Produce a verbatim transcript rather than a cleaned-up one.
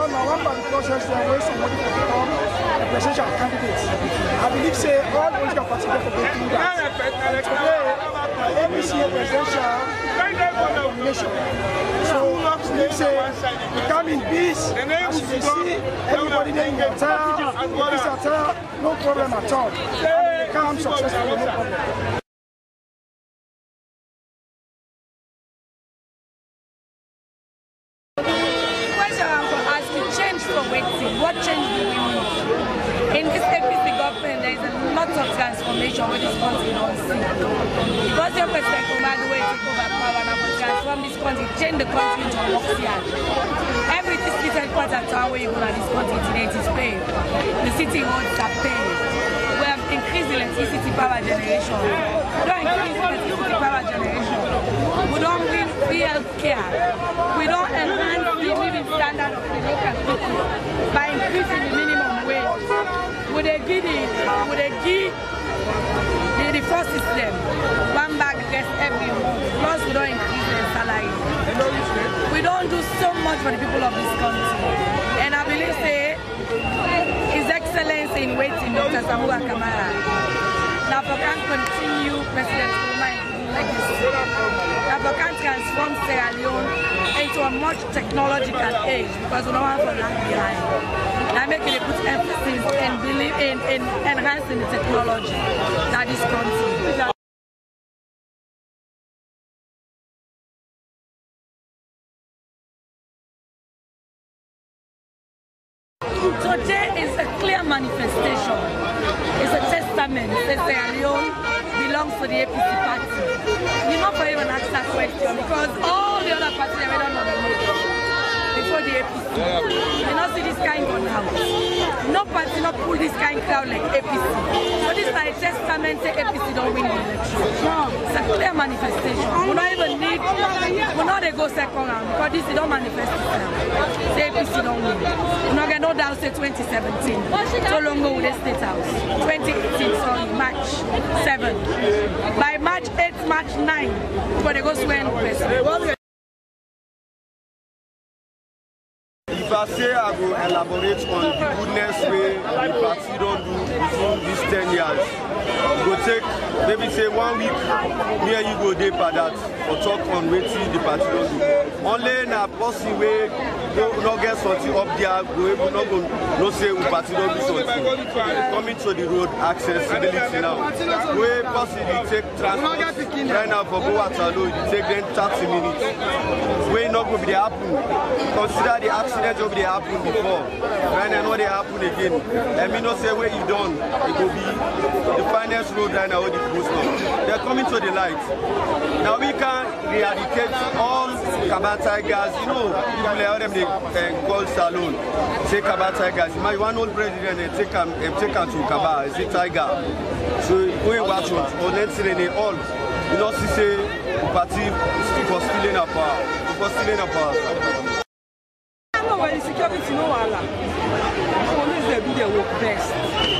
because now one part of the process there where somebody can become a presidential candidate. I believe say all political parties have to go through that. Today, A P C presidential nomination. So I believe say we come in peace. As you can see, everybody there in the attire, this attire, no problem at all. And we come successfully, no problem. What change do we need? In this A P C government, there is a lot of transformation with this country don't see. Because your president command the way to take over power and to transform this country, change the country into a Moxian. Every district headquarters town where you go to this country today, it is paid. The city roads are paid. We have increased electricity power generation. We don't increase electricity power generation. We don't bring free health care. We don't enhance the living standard of the local people by increasing the minimum wage. Would they give the, would they give the, the first system one bag less every month? Plus we don't increase their salary. We don't do so much for the people of this country. And I believe say His Excellency in waiting, Doctor Samura Kamara. Now we can continue President Nkrumah legacy. Now we can transform Sierra Leone into a much technological age because we don't want to lag behind. Now making it put emphasis and believe in, in enhancing the technology that this country. Today is a clear manifestation. It's a testament that Sierra Leone belongs to the A P C party. You're not going to even ask that question because all the other parties are already nominated before the A P C. You not see this kind of now. No party not pull this kind of crowd like A P C. So this is a testament that A P C don't win the election. It's a clear manifestation. We don't even need, we not they go second round because this don't manifest itself. The A P C don't win. We not get no doubt say twenty seventeen. So long ago with the State House. twenty eighteen, sorry, March seventh. By March eighth, March ninth, but they go swear in president. If I say I will elaborate on the goodness way the party don't do within these ten years, it will take maybe say one week here you go day for that or talk on waiting the party don't do. Only na person way no not get something up there, we will not go no say the party don't do something. Coming to the road accessibility now. We possibly take transport right now for go Waterloo, it take them thirty minutes. We not going to be happen. Consider the accident of the happened before. Right now, they happen again. Let me not say where you done. It will be the finest road right now. The they're coming to the light. Now we can eradicate all Kaba Tigers. You know, people let them they uh, call Salon. Say Kaba Tigers. My one old president they take them take them to Kaba. It's a tiger. So we watch it. Or let's say they all. You know, see say party for stealing our power. For stealing our power. When the security no Allah, police they do their work best.